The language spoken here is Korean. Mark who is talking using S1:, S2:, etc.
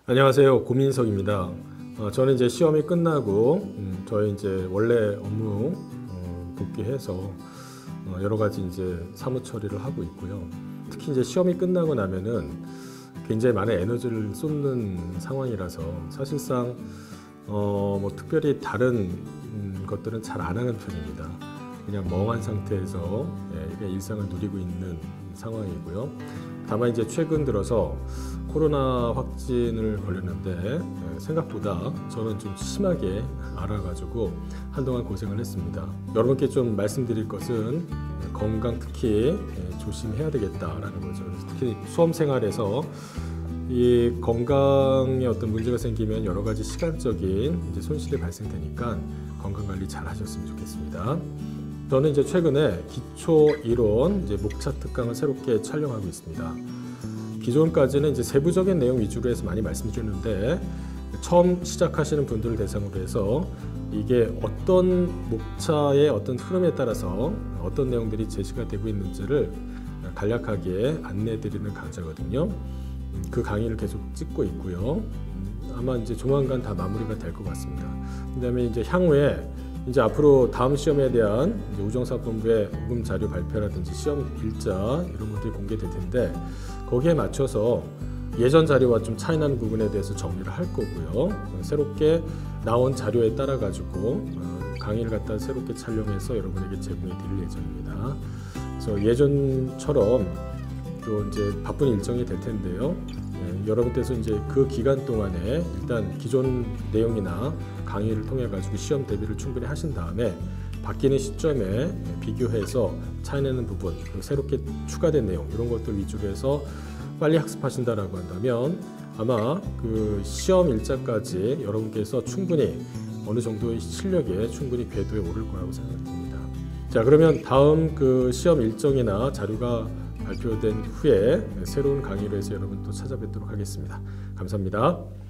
S1: 안녕하세요. 고민석입니다. 저는 이제 시험이 끝나고 저희 이제 원래 업무 복귀해서 여러 가지 이제 사무 처리를 하고 있고요. 특히 이제 시험이 끝나고 나면은 굉장히 많은 에너지를 쏟는 상황이라서 사실상 뭐 특별히 다른 것들은 잘 안 하는 편입니다. 그냥 멍한 상태에서 그냥 일상을 누리고 있는 상황이고요. 다만 이제 최근 들어서 코로나 확진을 걸렸는데 생각보다 저는 좀 심하게 알아가지고 한동안 고생을 했습니다. 여러분께 좀 말씀드릴 것은 건강 특히 조심해야 되겠다라는 거죠. 특히 수험 생활에서 이 건강에 어떤 문제가 생기면 여러 가지 시간적인 이제 손실이 발생되니까 건강 관리 잘 하셨으면 좋겠습니다. 저는 이제 최근에 기초 이론 이제 목차 특강을 새롭게 촬영하고 있습니다. 기존까지는 이제 세부적인 내용 위주로 해서 많이 말씀드렸는데 처음 시작하시는 분들을 대상으로 해서 이게 어떤 목차의 어떤 흐름에 따라서 어떤 내용들이 제시가 되고 있는지를 간략하게 안내드리는 강좌거든요. 그 강의를 계속 찍고 있고요. 아마 이제 조만간 다 마무리가 될 것 같습니다. 그다음에 이제 향후에 이제 앞으로 다음 시험에 대한 우정사업본부의 모금 자료 발표라든지 시험 일자 이런 것들이 공개될 텐데 거기에 맞춰서 예전 자료와 좀 차이나는 부분에 대해서 정리를 할 거고요. 새롭게 나온 자료에 따라 가지고 강의를 갖다 새롭게 촬영해서 여러분에게 제공해 드릴 예정입니다. 그래서 예전처럼 또 이제 바쁜 일정이 될 텐데요. 여러분께서 이제 그 기간 동안에 일단 기존 내용이나 강의를 통해 가지고 시험 대비를 충분히 하신 다음에 바뀌는 시점에 비교해서 차이나는 부분 그리고 새롭게 추가된 내용 이런 것들 위주로 해서 빨리 학습하신다라고 한다면 아마 그 시험 일자까지 여러분께서 충분히 어느 정도의 실력에 충분히 궤도에 오를 거라고 생각됩니다. 자, 그러면 다음 그 시험 일정이나 자료가 발표된 후에 새로운 강의로 해서 여러분 또 찾아뵙도록 하겠습니다. 감사합니다.